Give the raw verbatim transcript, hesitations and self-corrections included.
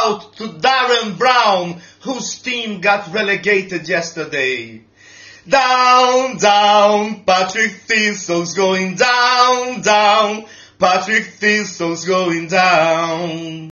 out to Darren Brown, whose team got relegated yesterday. Down, down, Patrick Thistle's going down, down, Patrick Thistle's going down.